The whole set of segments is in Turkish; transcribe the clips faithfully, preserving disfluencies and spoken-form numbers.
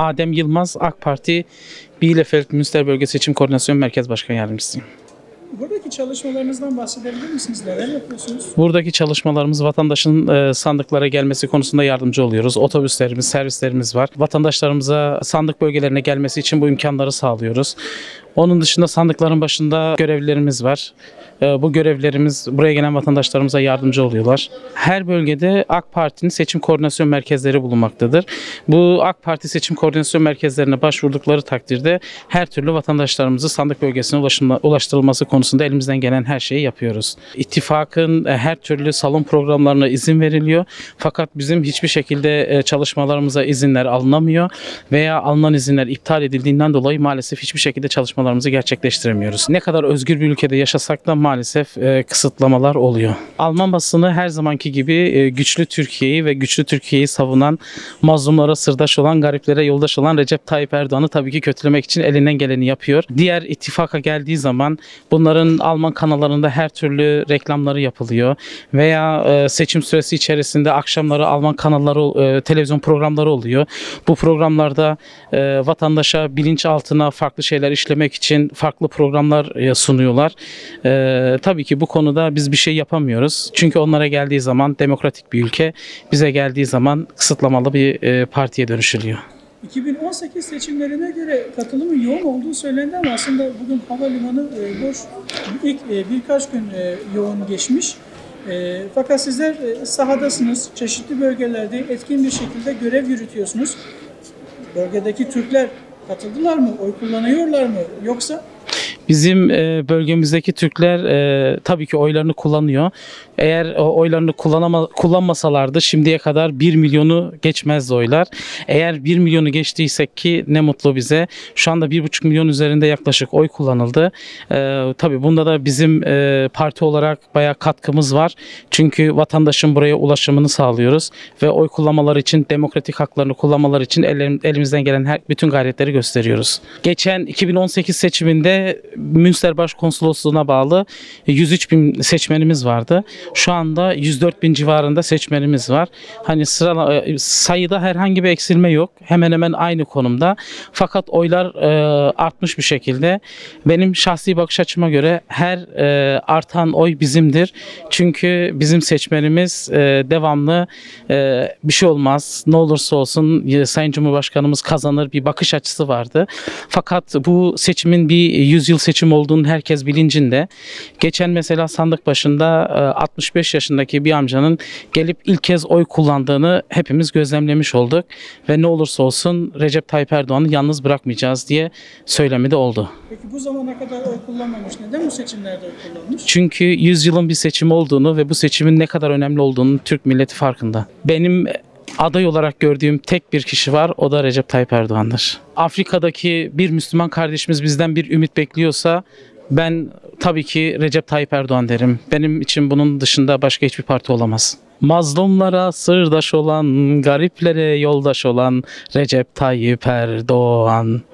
Adem Yılmaz, AK Parti Bielefeld Münster Bölge Seçim Koordinasyon Merkez Başkan Yardımcısıyım. Buradaki çalışmalarınızdan bahsedebilir misiniz? Neler yapıyorsunuz? Buradaki çalışmalarımız vatandaşın e, sandıklara gelmesi konusunda yardımcı oluyoruz. Otobüslerimiz, servislerimiz var. Vatandaşlarımıza sandık bölgelerine gelmesi için bu imkanları sağlıyoruz. Onun dışında sandıkların başında görevlilerimiz var. E, bu görevlilerimiz buraya gelen vatandaşlarımıza yardımcı oluyorlar. Her bölgede AK Parti'nin seçim koordinasyon merkezleri bulunmaktadır. Bu AK Parti seçim koordinasyon merkezlerine başvurdukları takdirde her türlü vatandaşlarımızı sandık bölgesine ulaşılma, ulaştırılması konusunda elimizden gelen her şeyi yapıyoruz. İttifakın e, her türlü salon programlarına izin veriliyor. Fakat bizim hiçbir şekilde e, çalışmalarımıza izinler alınamıyor veya alınan izinler iptal edildiğinden dolayı maalesef hiçbir şekilde çalışmalarımızı gerçekleştiremiyoruz. Ne kadar özgür bir ülkede yaşasak da maalesef e, kısıtlamalar oluyor. Alman basını her zamanki gibi e, güçlü Türkiye'yi ve güçlü Türkiye'yi savunan, mazlumlara sırdaş olan, gariplere yoldaş olan Recep Tayyip Erdoğan'ı tabii ki kötülemek için elinden geleni yapıyor. Diğer ittifaka geldiği zaman bunların Alman kanallarında her türlü reklamları yapılıyor veya e, seçim süresi içerisinde akşamları Alman kanalları, e, televizyon programları oluyor. Bu programlarda e, vatandaşa bilinçaltına farklı şeyler işlemek için farklı programlar e, sunuyorlar. E, tabii ki bu konuda biz bir şey yapamıyoruz. Çünkü onlara geldiği zaman demokratik bir ülke, bize geldiği zaman kısıtlamalı bir e, partiye dönüşülüyor. iki bin on sekiz seçimlerine göre katılımın yoğun olduğu söylendi ama aslında bugün havalimanı e, boş. İlk e, birkaç gün e, yoğun geçmiş. E, fakat sizler e, sahadasınız, çeşitli bölgelerde etkin bir şekilde görev yürütüyorsunuz. Bölgedeki Türkler katıldılar mı, oy kullanıyorlar mı yoksa? Bizim e, bölgemizdeki Türkler e, tabii ki oylarını kullanıyor. Eğer o oylarını kullanama, kullanmasalardı şimdiye kadar bir milyonu geçmezdi oylar. Eğer bir milyonu geçtiysek ki ne mutlu bize. Şu anda bir buçuk milyon üzerinde yaklaşık oy kullanıldı. E, tabii bunda da bizim e, parti olarak bayağı katkımız var. Çünkü vatandaşın buraya ulaşımını sağlıyoruz ve oy kullanmaları için, demokratik haklarını kullanmaları için elim, elimizden gelen her, bütün gayretleri gösteriyoruz. Geçen iki bin on sekiz seçiminde Münster Başkonsolosluğu'na bağlı yüz üç bin seçmenimiz vardı. Şu anda yüz dört bin civarında seçmenimiz var. Hani sıra sayıda herhangi bir eksilme yok. Hemen hemen aynı konumda. Fakat oylar e, artmış bir şekilde. Benim şahsi bakış açıma göre her e, artan oy bizimdir. Çünkü bizim seçmenimiz e, devamlı e, bir şey olmaz, ne olursa olsun e, Sayın Cumhurbaşkanımız kazanır bir bakış açısı vardı. Fakat bu seçimin bir yüzyıl seçim olduğunun herkes bilincinde. Geçen mesela sandık başında altmış beş yaşındaki bir amcanın gelip ilk kez oy kullandığını hepimiz gözlemlemiş olduk. Ve ne olursa olsun Recep Tayyip Erdoğan'ı yalnız bırakmayacağız diye söylemi de oldu. Peki bu zamana kadar oy kullanmamış. Neden bu seçimlerde oy kullanmış? Çünkü yüzyılın bir seçim olduğunu ve bu seçimin ne kadar önemli olduğunu Türk milleti farkında. Benim aday olarak gördüğüm tek bir kişi var, o da Recep Tayyip Erdoğan'dır. Afrika'daki bir Müslüman kardeşimiz bizden bir ümit bekliyorsa ben tabii ki Recep Tayyip Erdoğan derim. Benim için bunun dışında başka hiçbir parti olamaz. Mazlumlara sırdaş olan, gariplere yoldaş olan Recep Tayyip Erdoğan.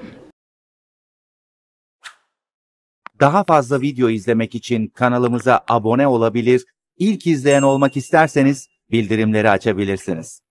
Daha fazla video izlemek için kanalımıza abone olabilir, ilk izleyen olmak isterseniz bildirimleri açabilirsiniz.